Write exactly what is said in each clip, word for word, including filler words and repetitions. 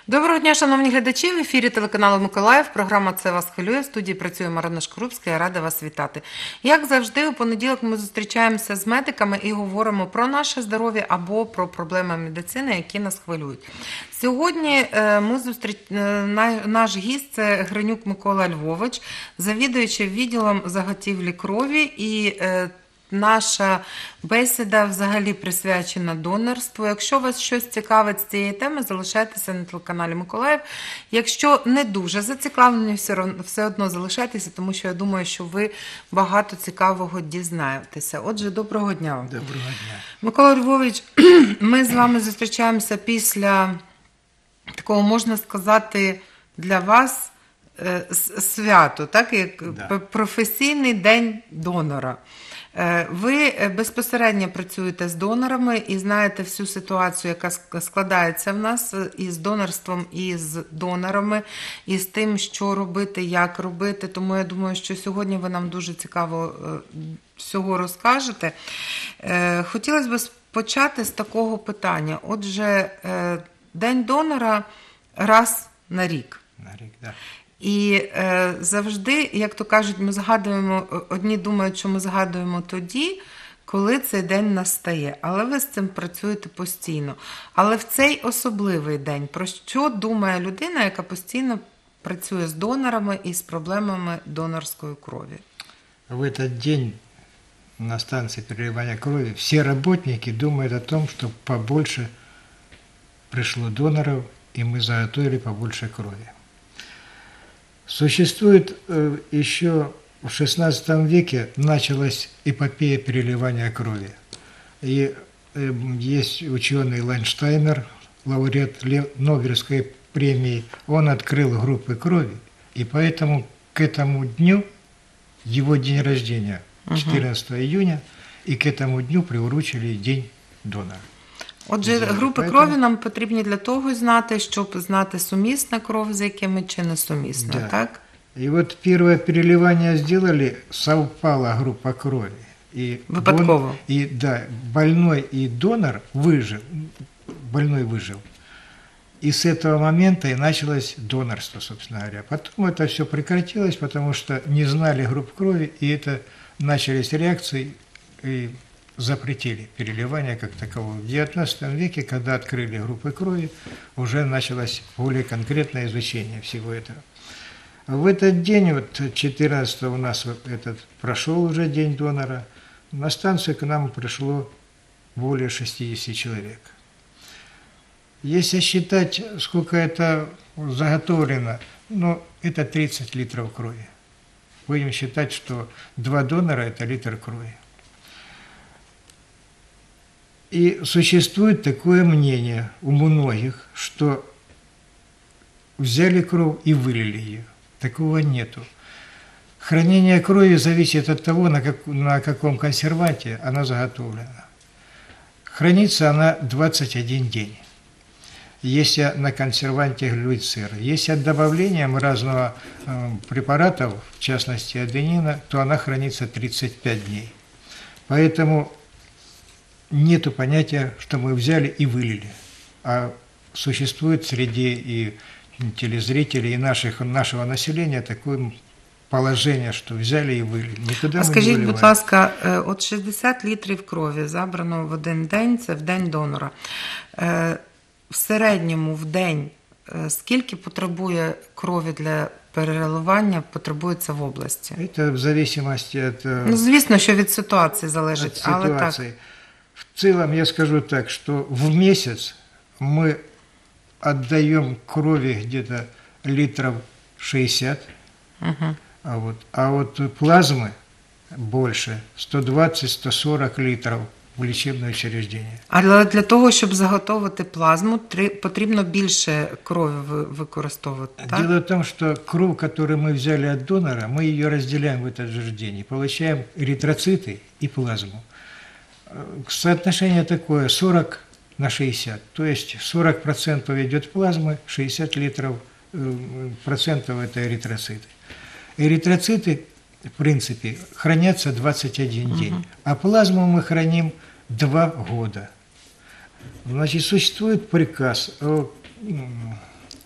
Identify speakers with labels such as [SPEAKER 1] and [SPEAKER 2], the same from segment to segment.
[SPEAKER 1] Доброго дня, шановні глядачі. В ефірі телеканалу Миколаїв. Програма «Це вас хвилює». В студії працює Марина Шкрупська. Я рада вас вітати. Як завжди, у понеділок ми зустрічаємося з медиками і говоримо про наше здоров'я або про проблеми медицини, які нас хвилюють. Сьогодні ми зустріч... наш гість – це Гринюк Микола Львович, завідуючий відділом заготівлі крові, і наша бесіда взагалі присвячена донорству. Якщо вас щось цікавить з цієї теми, залишайтеся на телеканалі Миколаїв. Якщо не дуже зацікавлені, все одно залишайтеся, тому що я думаю, що ви багато цікавого дізнаєтеся. Отже, доброго дня вам.
[SPEAKER 2] Доброго дня.
[SPEAKER 1] Микола Львович, ми з вами зустрічаємося після такого, можна сказати, для вас свято, так, як да. професійний день донора. Ви безпосередньо працюєте з донорами і знаєте всю ситуацію, яка складається в нас із донорством, і з донорами, і з тим, що робити, як робити. Тому я думаю, що сьогодні ви нам дуже цікаво всього розкажете. Хотілося б почати з такого питання. Отже, День донора раз на рік.
[SPEAKER 2] На рік, так. Да.
[SPEAKER 1] І е, завжди, як то кажуть, ми згадуємо, одні думають, що ми згадуємо тоді, коли цей день настає. Але ви з цим працюєте постійно. Але в цей особливий день, про що думає людина, яка постійно працює з донорами і з проблемами донорської крові?
[SPEAKER 2] В этот день на станции переливания крови все работники думают о том, что побольше пришло доноров, и мы заготовили побольше крови. Существует э, еще в шестнадцатом веке началась эпопея переливания крови. И э, есть ученый Лайнштайнер, лауреат Нобелевской премии, он открыл группы крови, и поэтому к этому дню, его день рождения, четырнадцатого июня, и к этому дню приурочили День донора.
[SPEAKER 1] Отже, групи Поэтому... крові нам потрібні для того знати, щоб знати, сумісна кров з якими чи не сумісна,
[SPEAKER 2] да.
[SPEAKER 1] так?
[SPEAKER 2] И вот первое переливание сделали, совпала группа крови. И
[SPEAKER 1] Выпадково.
[SPEAKER 2] Дон... И, да, больной и донор выжил, больной выжил. И с этого момента и началось донорство, собственно говоря. Потом это все прекратилось, потому что не знали групп крови, и это начались реакции, и запретили переливание как такового. В девятнадцатом веке, когда открыли группы крови, уже началось более конкретное изучение всего этого. В этот день, вот четырнадцатого у нас вот этот прошел уже День донора, на станцию к нам пришло более шестидесяти человек. Если считать, сколько это заготовлено, ну, это тридцать литров крови. Будем считать, что два донора – это литр крови. И существует такое мнение у многих, что взяли кровь и вылили ее. Такого нету. Хранение крови зависит от того, на, как, на каком консерванте она заготовлена. Хранится она двадцать один день, если на консерванте глюцер. Если добавлением разного э, препаратов, в частности аденина, то она хранится тридцать пять дней. Поэтому нету понятия, что мы взяли и вылили. А существует среди и телезрителей, и наших, нашего населения такое положение, что взяли і вилили. Нікуди
[SPEAKER 1] а
[SPEAKER 2] ми
[SPEAKER 1] скажіть,
[SPEAKER 2] не виливаємо.
[SPEAKER 1] Будь ласка, от шістдесят літрів крові забрано в один день, це в день донора. В середньому в день скільки потребує крові для переливання, потребується в області?
[SPEAKER 2] Це в зависимості від...
[SPEAKER 1] Ну, звісно, що від ситуації залежить, але так.
[SPEAKER 2] В целом я скажу так, что в месяц мы отдаем крови где-то литров шестьдесят, uh-huh. а, вот, а вот плазмы больше, сто двадцать - сто сорок литров в лечебное учреждение.
[SPEAKER 1] Але для того, щоб заготовити плазму, потрібно більше крові використовувати, так?
[SPEAKER 2] Дело в том, что кровь, которую мы взяли от донора, мы ее разделяем в этот же день и получаем эритроциты и плазму. Соотношение такое сорок на шестьдесят, то есть сорок процентов идет плазмы, шестьдесят литров процентов это эритроциты. Эритроциты, в принципе, хранятся двадцать один uh-huh. день, а плазму мы храним два года. Значит, существует приказ о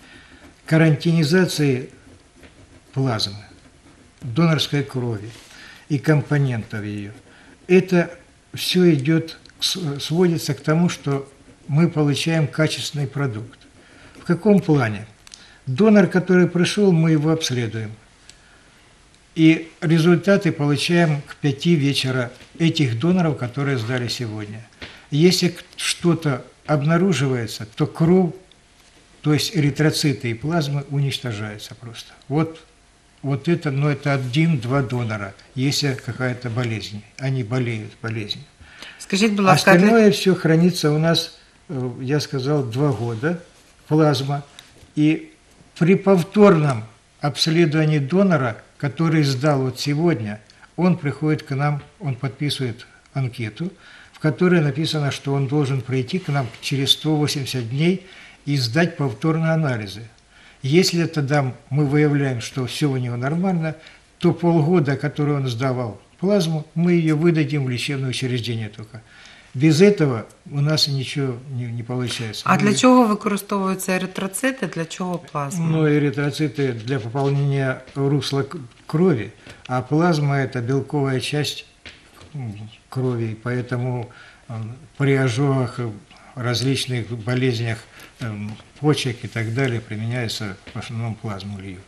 [SPEAKER 2] карантинизации плазмы, донорской крови и компонентов ее, это все идет, сводится к тому, что мы получаем качественный продукт. В каком плане? Донор, который пришел, мы его обследуем. И результаты получаем к пяти вечера этих доноров, которые сдали сегодня. Если что-то обнаруживается, то кровь, то есть эритроциты и плазмы уничтожаются просто. Вот, вот это, но это один-два донора, если какая-то болезнь. Они болеют болезнью.
[SPEAKER 1] Скажіть, будь ласка,
[SPEAKER 2] остальное все хранится у нас, я сказал, два года, плазма. И при повторном обследовании донора, который сдал вот сегодня, он приходит к нам, он подписывает анкету, в которой написано, что он должен прийти к нам через сто восемьдесят дней и сдать повторные анализы. Если тогда мы выявляем, что все у него нормально, то полгода, который он сдавал плазму, мы ее выдадим в лечебное учреждение только. Без этого у нас ничего не, не получается.
[SPEAKER 1] а
[SPEAKER 2] Мы,
[SPEAKER 1] для чого використовуються еритроцити, для чого плазма?
[SPEAKER 2] Ну, эритроциты для пополнения русла к- крови, а плазма – это белковая часть крови, поэтому э, при ожогах, э, различных болезнях э, почек и так далее применяется в основном плазму льют.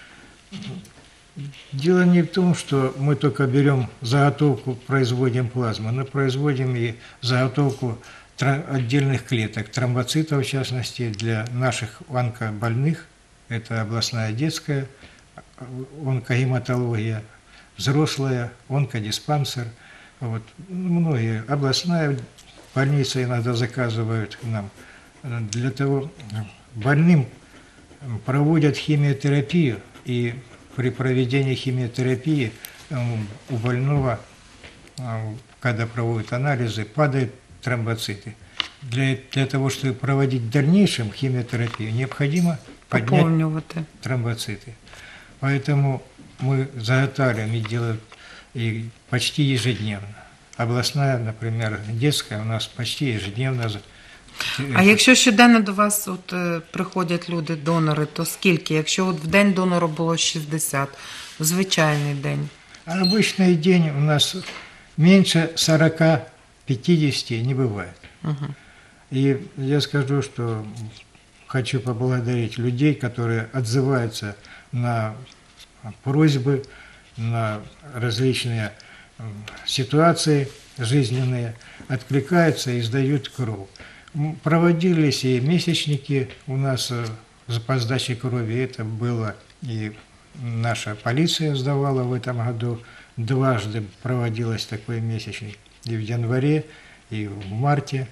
[SPEAKER 2] Дело не в том, что мы только берем заготовку, производим плазму, но производим и заготовку тра- отдельных клеток, тромбоцитов, в частности, для наших онкобольных. Это областная детская онкогематология, взрослая, онкодиспансер. Вот. Многие областная больница иногда заказывают нам. Для того больным проводят химиотерапию, и при проведении химиотерапии у больного, когда проводят анализы, падают тромбоциты. Для, для того, чтобы проводить в дальнейшем химиотерапию, необходимо поднять
[SPEAKER 1] Поповнювати.
[SPEAKER 2] тромбоциты. Поэтому мы заготавливаем и делаем и почти ежедневно. Областная, например, детская у нас почти ежедневно.
[SPEAKER 1] А якщо щоденно до вас от, е, приходять люди-донори, то скільки? Якщо от в день донору було шістдесят, в звичайний день?
[SPEAKER 2] А обычный день у нас меньше сорока-пятидесяти не бывает.
[SPEAKER 1] Угу.
[SPEAKER 2] И я скажу, что хочу поблагодарить людей, которые отзываются на просьбы, на различные м, ситуации жизненные, откликаются и сдают кровь. М, Проводились и месячники у нас э, по сдаче крови, это было и наша полиция сдавала в этом году, дважды проводилось такой месячник, и в январе, и в марте.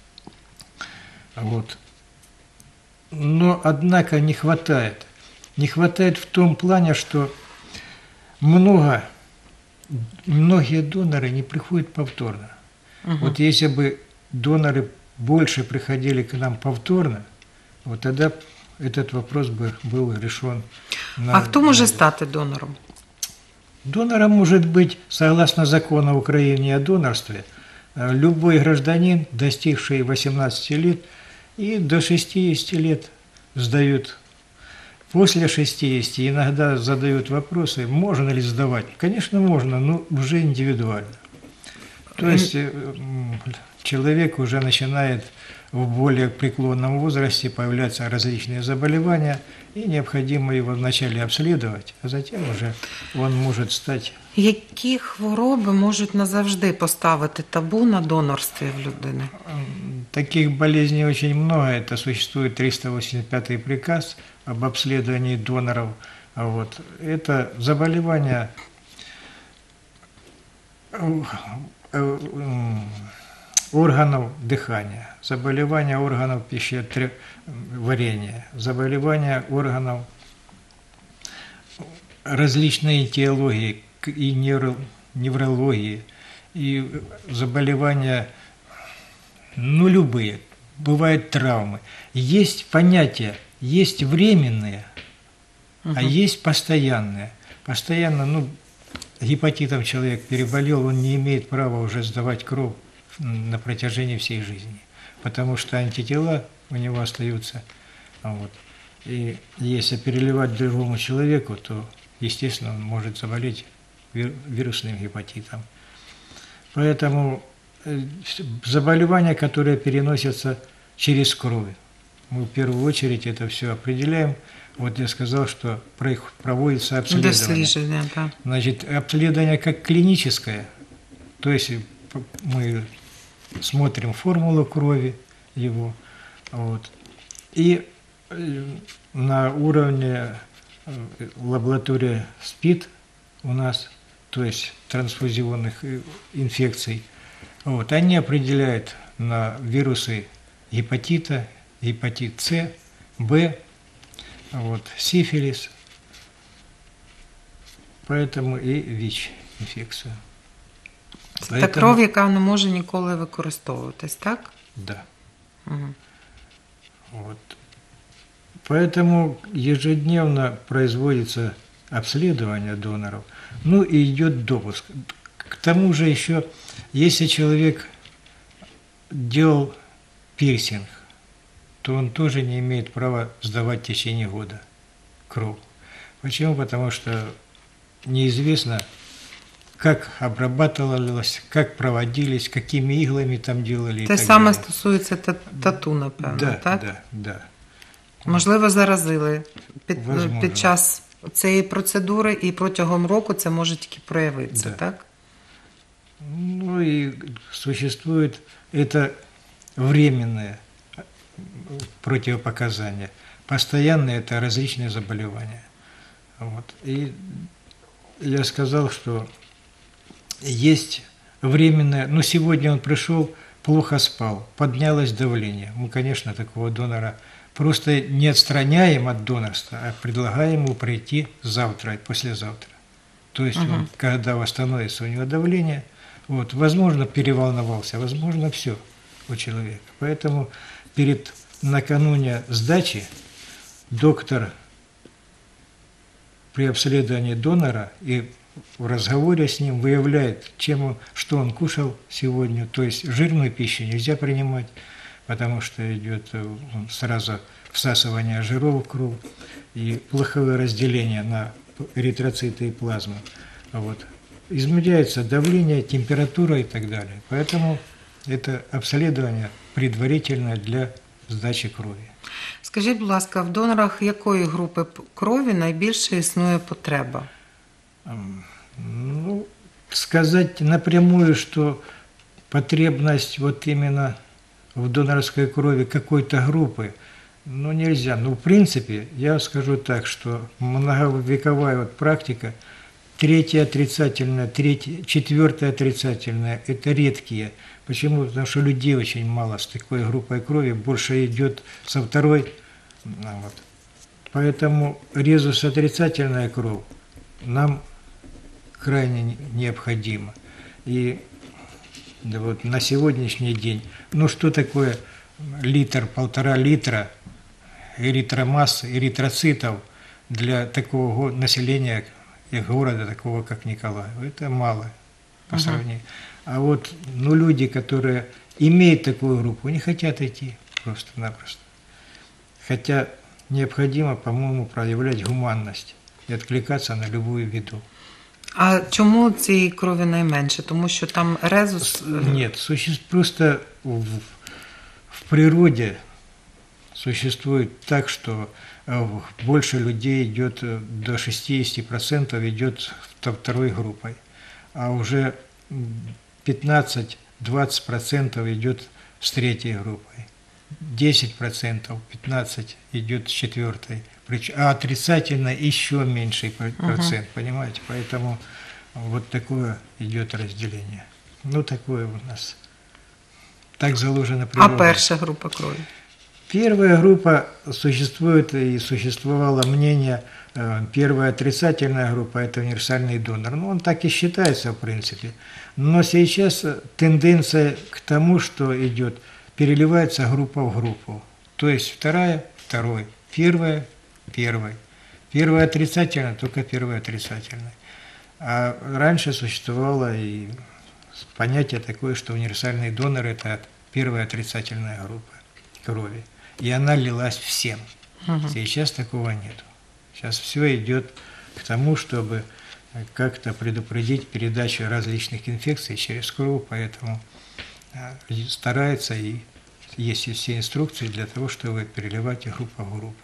[SPEAKER 2] Вот. Но, однако, не хватает. Не хватает в том плане, что много, многие доноры не приходят повторно.
[SPEAKER 1] Угу.
[SPEAKER 2] Вот если бы доноры больше приходили к нам повторно, вот тогда этот вопрос бы был решен. На,
[SPEAKER 1] А хто може
[SPEAKER 2] на...
[SPEAKER 1] стати донором?
[SPEAKER 2] Донором может быть, согласно закону Украины о донорстве, э, любой гражданин, достигший восемнадцати лет, и до шестидесяти лет сдают. После шестидесяти иногда задают вопросы, можно ли сдавать. Конечно, можно, но уже индивидуально. То есть э, м, человек уже начинает в более преклонном возрасте появляться различные заболевания, и необходимо его вначале обследовать, а затем уже он может стать.
[SPEAKER 1] Які хвороби можуть назавжди поставити табу на донорстві в людини?
[SPEAKER 2] М, Таких болезней очень много. Это существует триста восемьдесят пятый приказ об обследовании доноров. А вот это заболевания э, э, м, органов дыхания, заболевания органов пищеварения, заболевания органов различной этиологии и невро- неврологии, и заболевания, ну, любые, бывают травмы. Есть понятия, есть временные, а
[SPEAKER 1] Мгм.
[SPEAKER 2] есть постоянные. Постоянно, ну, гепатитом человек переболел, он не имеет права уже сдавать кровь на протяжении всей жизни, потому что антитела у него остаются. Вот. И если переливать другому человеку, то, естественно, он может заболеть вирусным гепатитом. Поэтому заболевания, которые переносятся через кровь, мы в первую очередь это все определяем. Вот я сказал, что проводится обследование.
[SPEAKER 1] Дослідження, да.
[SPEAKER 2] Значит, обследование как клиническое, то есть мы смотрим формулу крови его, вот, и на уровне лаборатории СПИД у нас, то есть трансфузионных инфекций, вот, они определяют на вирусы гепатита, гепатит С, Б, вот, сифилис, поэтому и ВИЧ-инфекцию.
[SPEAKER 1] Це та кров, яка не може ніколи використовуватись, так?
[SPEAKER 2] Да.
[SPEAKER 1] Угу.
[SPEAKER 2] Вот. Поэтому ежедневно производится обследование доноров, ну и идет допуск. К тому же еще, если человек делал пирсинг, то он тоже не имеет права сдавать в течение года кровь. Почему? Потому что неизвестно, как обрабатывалось, как проводились, какими иглами там делали.
[SPEAKER 1] Те саме стосується тату, напевно,
[SPEAKER 2] да,
[SPEAKER 1] так?
[SPEAKER 2] Да, да.
[SPEAKER 1] Можливо, заразили під,
[SPEAKER 2] Возможно.
[SPEAKER 1] під час цієї процедури, і протягом року це може тільки проявитися,
[SPEAKER 2] Да.
[SPEAKER 1] так?
[SPEAKER 2] Ну и существует это временное противопоказания. Постоянные это различные заболевания. Вот. И я сказал, что есть временное, ну сегодня он пришел, плохо спал, поднялось давление. Мы, конечно, такого донора просто не отстраняем от донорства, а предлагаем ему прийти завтра и послезавтра. То есть
[SPEAKER 1] Угу.
[SPEAKER 2] он, когда восстановится у него давление, вот, возможно, переволновался, возможно, все у человека. Поэтому перед накануне сдачи доктор при обследовании донора и в разговоре с ним выявляет, чем он, что он кушал сегодня. То есть жирную пищу нельзя принимать, потому что идет сразу всасывание жиров в кровь и плохое разделение на эритроциты и плазму. Вот. Измеряется давление, температура и так далее. Поэтому это обследование предварительное для здачі крові.
[SPEAKER 1] Скажіть, будь ласка, в донорах якої групи крові найбільше існує потреба?
[SPEAKER 2] Ну, сказать напрямую, что потребность вот именно в донорской крови какой-то группы, ну, нельзя. Ну, в принципе, я скажу так, что многовековая вот практика, третья отрицательная, третья, четвертая отрицательная – это редкие. Почему? Потому что людей очень мало с такой группой крови, больше идет со второй. Вот. Поэтому резус отрицательная кровь нам крайне необходима. И да, вот на сегодняшний день, ну что такое литр, полтора литра эритромасс, эритроцитов для такого населения и города, такого как Николаев? Это мало по uh-huh. сравнению. А вот ну, люди, которые имеют такую группу, не хотят идти просто-напросто. Хотя необходимо, по-моему, проявлять гуманность и откликаться на любую беду.
[SPEAKER 1] А чому цієї крові найменше? Тому що там резус...
[SPEAKER 2] Нет, существует просто в, в природе существует так, что больше людей идет, до шестьдесят процентов идет второй группой, а уже пятнадцать-двадцать процентов идет с третьей группой, десять процентов, пятнадцать процентов идет с четвертой, а отрицательно еще меньший процент, uh-huh. понимаете? Поэтому вот такое идет разделение. Ну, такое у нас. Так заложено природой.
[SPEAKER 1] А перша группа крови?
[SPEAKER 2] Первая группа существует и существовало мнение, первая отрицательная группа – это универсальный донор. Ну, он так и считается, в принципе. Но сейчас тенденция к тому, что идет, переливается группа в группу. То есть вторая – второй, первая – первой. Первая отрицательная, только первая отрицательная. А раньше существовало и понятие такое, что универсальный донор – это первая отрицательная группа крови. И она лилась всем.
[SPEAKER 1] Мгм.
[SPEAKER 2] Сейчас такого нет. Сейчас все идет к тому, чтобы как-то предупредить передачу различных инфекций через кровь, поэтому э, старается и есть и все инструкции для того, чтобы переливать их группа в группу.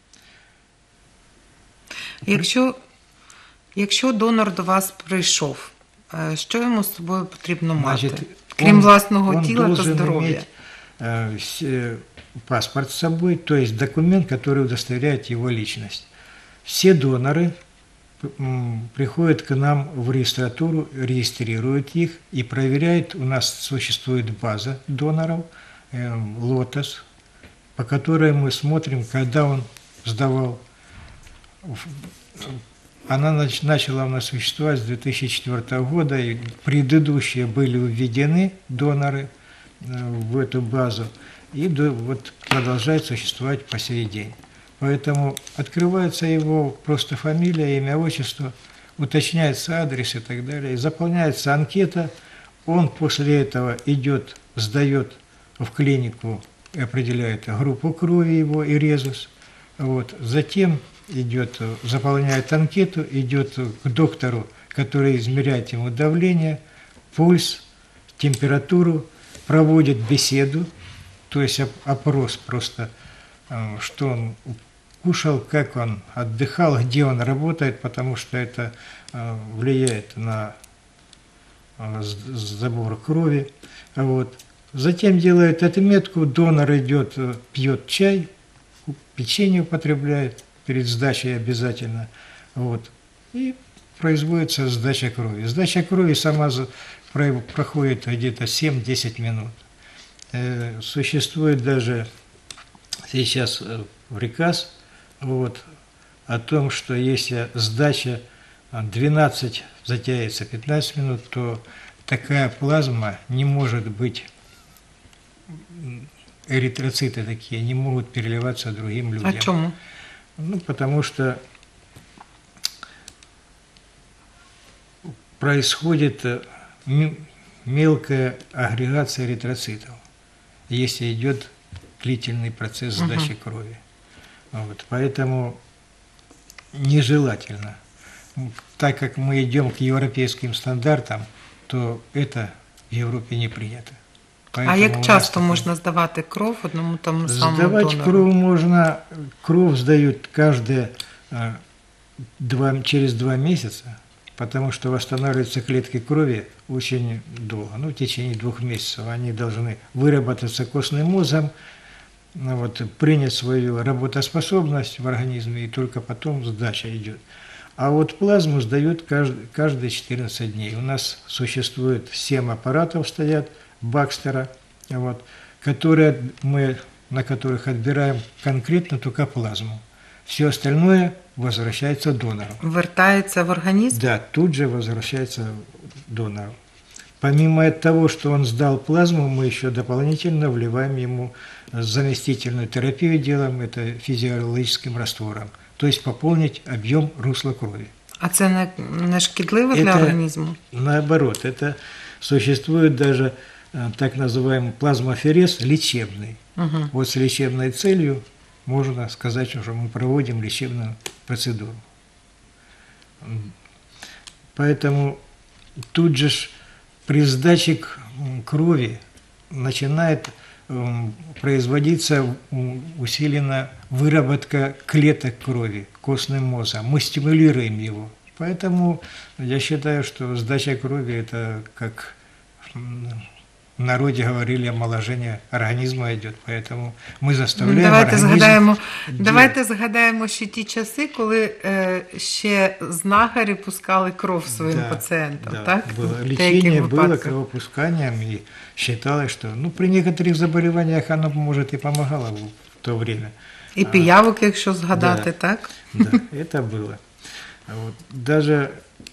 [SPEAKER 1] Якщо, якщо донор до вас прийшов, е, що йому з собою потрібно мати?
[SPEAKER 2] Значит,
[SPEAKER 1] Крім
[SPEAKER 2] он-
[SPEAKER 1] власного
[SPEAKER 2] он
[SPEAKER 1] тіла та
[SPEAKER 2] должен
[SPEAKER 1] здоров'я.
[SPEAKER 2] иметь, э, с- э, паспорт с собой, то есть документ, который удостоверяет его личность. Все доноры м, приходят к нам в регистратуру, регистрируют их и проверяют. У нас существует база доноров, э, «Лотос», по которой мы смотрим, когда он сдавал. в- Она нач- начала у нас существовать с две тысячи четвёртого года, и предыдущие были введены доноры э, в эту базу, и до- вот продолжает существовать по сей день. Поэтому открывается его просто фамилия, имя, отчество, уточняется адрес и так далее, и заполняется анкета, он после этого идет, сдает в клинику, и определяет группу крови его и резус, вот. Затем идет, заполняет анкету, идет к доктору, который измеряет ему давление, пульс, температуру, проводит беседу, то есть оп- опрос просто, э, что он кушал, как он отдыхал, где он работает, потому что это э, влияет на э, с- забор крови. Вот. Затем делает отметку, донор идет, э, пьет чай, печенье употребляет перед сдачей обязательно. Вот. И производится сдача крови. Сдача крови сама за- про- проходит где-то семь-десять минут. Э, Существует даже сейчас э, приказ вот, о том, что если сдача а, двенадцать затягивается пятнадцать минут, то такая плазма не может быть, м, эритроциты такие не могут переливаться другим людям.
[SPEAKER 1] А чому?
[SPEAKER 2] Ну, потому что происходит э, м- мелкая агрегация эритроцитов, если идет длительный процесс сдачи крови. Вот, поэтому нежелательно. М, Так как мы идем к европейским стандартам, то это в Европе не принято.
[SPEAKER 1] А
[SPEAKER 2] Поэтому у
[SPEAKER 1] як
[SPEAKER 2] нас
[SPEAKER 1] часто
[SPEAKER 2] такое-
[SPEAKER 1] можна здавати кров одному тому самому
[SPEAKER 2] Сдавать
[SPEAKER 1] донору?
[SPEAKER 2] кровь можно, кровь сдают каждые а, два, через два месяца, потому что восстанавливаются клетки крови очень долго, ну, в течение двух месяцев. Они должны выработаться костным мозгом, ну, вот, принять свою работоспособность в организме, и только потом сдача идет. А вот плазму сдают каждый, каждые четырнадцать дней. У нас существует семь аппаратов, стоят, Бакстера, вот, которые мы, на которых отбираем конкретно только плазму. Все остальное возвращается донору.
[SPEAKER 1] Вертається в організм?
[SPEAKER 2] Да, тут же возвращается донору. Помимо того, что он сдал плазму, мы еще дополнительно вливаем ему заместительную терапию, делаем это физиологическим раствором. То есть пополнить объем русла крови.
[SPEAKER 1] А це не, не шкідливо для
[SPEAKER 2] Это
[SPEAKER 1] організму?
[SPEAKER 2] Наоборот, это существует даже э, так называемый плазмоферез лечебный.
[SPEAKER 1] Угу.
[SPEAKER 2] Вот с лечебной целью можно сказать, что мы проводим лечебную процедуру. М. Поэтому тут же ж при сдаче к- м, крови начинает м, производиться м, усиленно выработка клеток крови костным мозгом. Мы стимулируем его. Поэтому я считаю, что сдача крови – это, как м, в народе говорили, омоложение организма идет. Поэтому мы заставляем
[SPEAKER 1] Давайте
[SPEAKER 2] организм
[SPEAKER 1] згадаємо,
[SPEAKER 2] делать.
[SPEAKER 1] давайте згадаємо ще ті часи, коли е, ще знахарі пускали кров своїм
[SPEAKER 2] Да,
[SPEAKER 1] пацієнтам,
[SPEAKER 2] да,
[SPEAKER 1] так?
[SPEAKER 2] было.
[SPEAKER 1] В деяких
[SPEAKER 2] Лечение было
[SPEAKER 1] випадках.
[SPEAKER 2] кровопусканием, и считалось, что ну, при некоторых заболеваниях оно, может, и помогало в в то время.
[SPEAKER 1] І пиявок, якщо згадати,
[SPEAKER 2] Да.
[SPEAKER 1] так?
[SPEAKER 2] Да, это было. А вот даже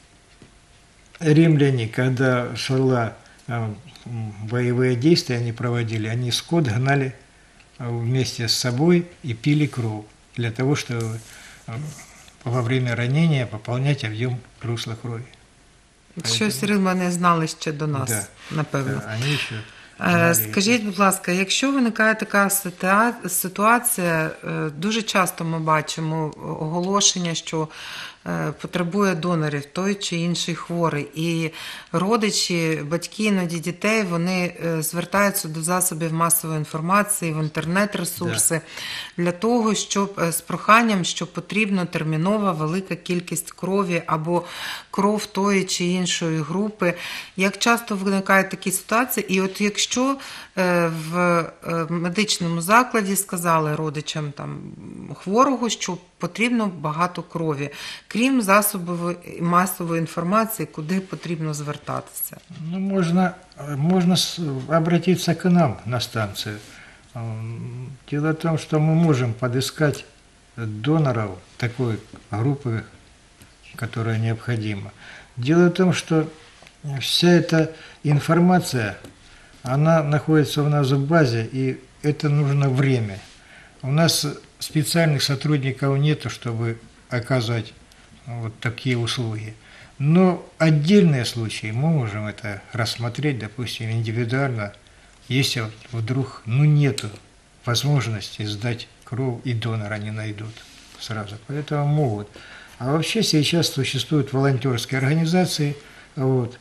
[SPEAKER 2] римляне, когда шла а, м, боевые действия, они проводили, они скот гнали а, вместе с собой и пили кровь для того, чтобы а, во время ранения пополнять объем русла крови.
[SPEAKER 1] Щось Рима не знали ще до нас,
[SPEAKER 2] Да.
[SPEAKER 1] напевно.
[SPEAKER 2] Да, они еще
[SPEAKER 1] Е, Скажіть, будь ласка, якщо виникає така ситуа- ситуація, е, дуже часто ми бачимо оголошення, що е, потребує донорів той чи інший хворий, і родичі, батьки іноді дітей, вони е, звертаються до засобів масової інформації, в інтернет-ресурси для того, щоб е, з проханням, що потрібно термінова велика кількість крові або кров тої чи іншої групи. Як часто виникають такі ситуації? І от якщо е, в е, медичному закладі сказали родичам там хворого, що потрібно багато крові, крім засобів масової інформації, куди потрібно звертатися?
[SPEAKER 2] Ну, можно, можно с- обратиться к нам на станцию. М, Дело в том, что мы можем подыскать доноров такой группы, которая необходима. Дело в том, что вся эта информация, она находится у нас в базе, и это нужно время. У нас специальных сотрудников нету, чтобы оказывать вот такие услуги. Но отдельные случаи мы можем это рассмотреть, допустим, индивидуально, если вот вдруг ну, нету возможности сдать кровь и донора не найдут сразу. Поэтому могут. А вообще сейчас существуют волонтерские организации, вот,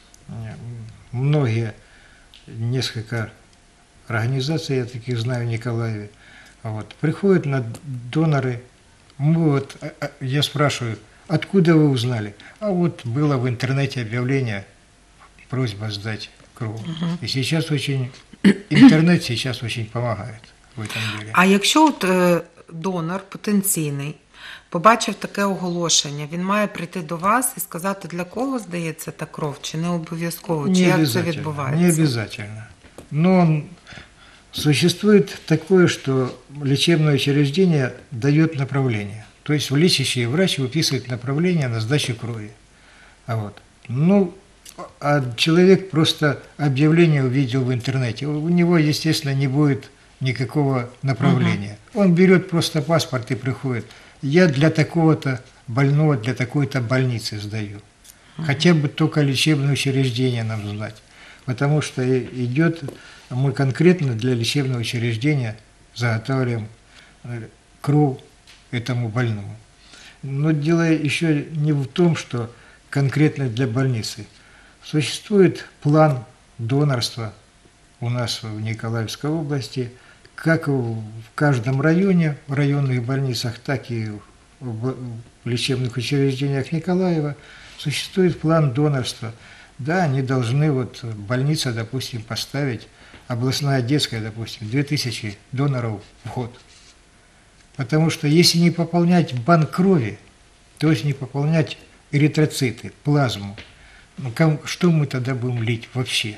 [SPEAKER 2] многие, несколько организаций, я таких знаю в Николаеве, вот, приходят на доноры, мы вот, а- а- я спрашиваю, откуда вы узнали? А вот было в интернете объявление, просьба сдать кровь. И сейчас очень, интернет сейчас очень помогает в этом деле.
[SPEAKER 1] А якщо от е, донор потенційний побачив таке оголошення, він має прийти до вас і сказати, для кого здається та кров, чи не обов'язково, чи
[SPEAKER 2] Не
[SPEAKER 1] як це
[SPEAKER 2] обязательно,
[SPEAKER 1] відбувається?
[SPEAKER 2] не обязательно. Но он- существует такое, что лечебное учреждение дает направление. То есть лечащий врач выписывает направление на сдачу крови. А вот. Ну, а человек просто объявление увидел в интернете. У него, естественно, не будет никакого направления. Он берет просто паспорт и приходит. Я для такого-то больного, для такой-то больницы сдаю. Хотя бы только лечебное учреждение нам знать. Потому что и- идет, мы конкретно для лечебного учреждения заготавливаем э, кровь этому больному. Но дело еще не в том, что конкретно для больницы. Существует план донорства у нас в Николаевской области, как в каждом районе, в районных больницах, так и в в лечебных учреждениях Николаева существует план донорства. Да, они должны, вот больница, допустим, поставить, областная детская, допустим, две тысячи доноров в год. Потому что если не пополнять банк крови, то есть не пополнять эритроциты, плазму, ну, кому- что мы тогда будем лить вообще?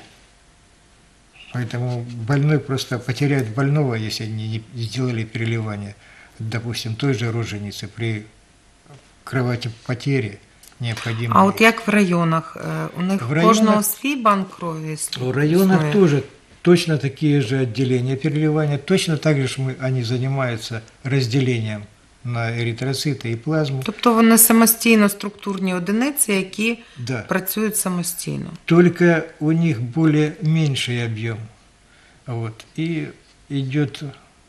[SPEAKER 2] Поэтому больной просто потеряет больного, если они не сделали переливание, допустим, той же роженицы при кровотополере необходимо.
[SPEAKER 1] А от як в районах? Е, У них
[SPEAKER 2] В
[SPEAKER 1] в
[SPEAKER 2] районах-
[SPEAKER 1] кожного свій банк крові існує?
[SPEAKER 2] В районах
[SPEAKER 1] Існує?
[SPEAKER 2] тоже точно такие же отделения переливания, точно так же ж мы, они занимаются разделением на эритроциты и плазму.
[SPEAKER 1] Тобто вони самостійно структурні одиниці, які
[SPEAKER 2] Да.
[SPEAKER 1] працюють самостійно.
[SPEAKER 2] Только у них более меньший объем. Вот. И идет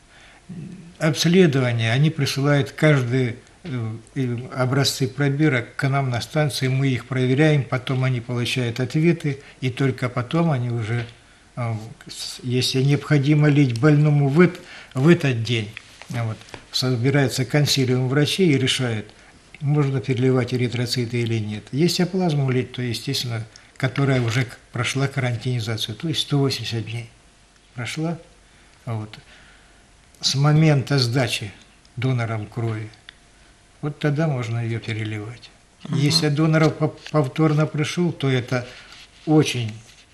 [SPEAKER 2] обследование, они присылают каждые э, и образцы пробирок к нам на станции, мы их проверяем, потом они получают ответы, и только потом они уже, э, с- если необходимо лить больному в, эт- в этот день, а вот, собирается консилиум врачей и решает, можно переливать эритроциты или нет. Если плазму лить, то, естественно, которая уже к- прошла карантинизацию, то есть сто восемьдесят дней прошла, а вот, с момента сдачи донором крови, вот тогда можно ее переливать. Если донор пов- повторно пришел, то это очень,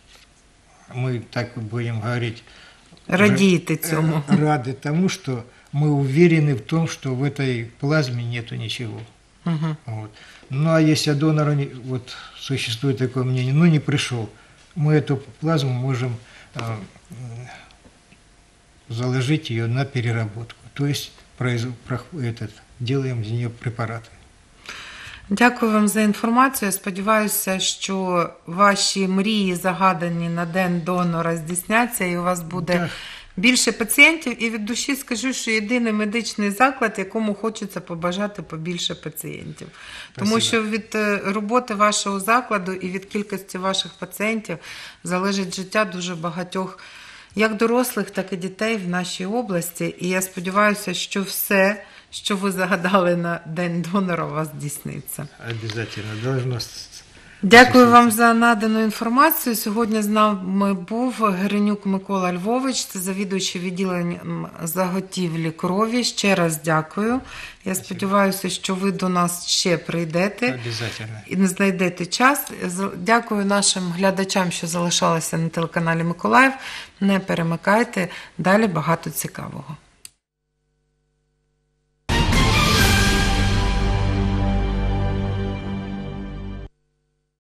[SPEAKER 2] мы так будем говорить,
[SPEAKER 1] Радієте
[SPEAKER 2] р-
[SPEAKER 1] цьому.
[SPEAKER 2] э, рады тому, что мы уверены в том, что в этой плазме нету ничего.
[SPEAKER 1] Мгм.
[SPEAKER 2] Вот. Ну а если донора, не- вот существует такое мнение, ну не пришел, мы эту плазму можем э, м, заложить ее на переработку. То есть произ- прох- этот, делаем из нее препараты.
[SPEAKER 1] Дякую вам за інформацію. Я сподіваюся, що ваші мрії, загадані на День донора, здійсняться і у вас буде
[SPEAKER 2] Так.
[SPEAKER 1] більше пацієнтів. І від душі скажу, що єдиний медичний заклад, якому хочеться побажати побільше пацієнтів. Тому
[SPEAKER 2] Спасибо.
[SPEAKER 1] що від е, роботи вашого закладу і від кількості ваших пацієнтів залежить життя дуже багатьох як дорослих, так і дітей в нашій області. І я сподіваюся, що все, що ви загадали на День донора, у вас здійсниться.
[SPEAKER 2] Обязательно должно. с-
[SPEAKER 1] Дякую вам за надану інформацію. Сьогодні з нами був Геренюк Микола Львович, це завідуючий відділенням заготівлі крові. Ще раз дякую. Я сподіваюся, що ви до нас ще прийдете
[SPEAKER 2] Обязательно.
[SPEAKER 1] і не знайдете час. З- Дякую нашим глядачам, що залишалися на телеканалі Миколаїв. Не перемикайте, далі багато цікавого.